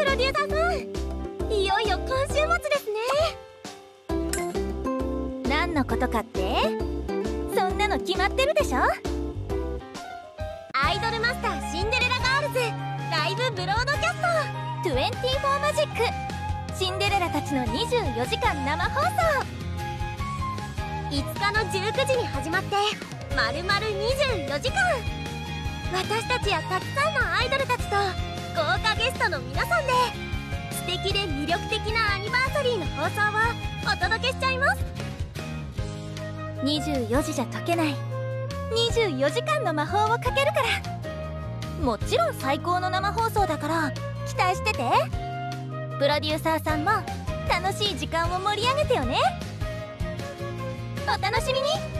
ロデューサーさん、いよいよ今週末ですね。何のことかって？そんなの決まってるでしょ。アイドルマスターシンデレラガールズライブブロードキャスト24マジック、シンデレラたちの24時間生放送。5日の19時に始まって丸々24時間、私たちやたくさんのアイドルたちと豪華ゲストの皆さんで素敵で魅力的なアニバーサリーの放送をお届けしちゃいます。24時じゃ解けない24時間の魔法をかけるから。もちろん最高の生放送だから期待してて。プロデューサーさんも楽しい時間を盛り上げてよね。お楽しみに。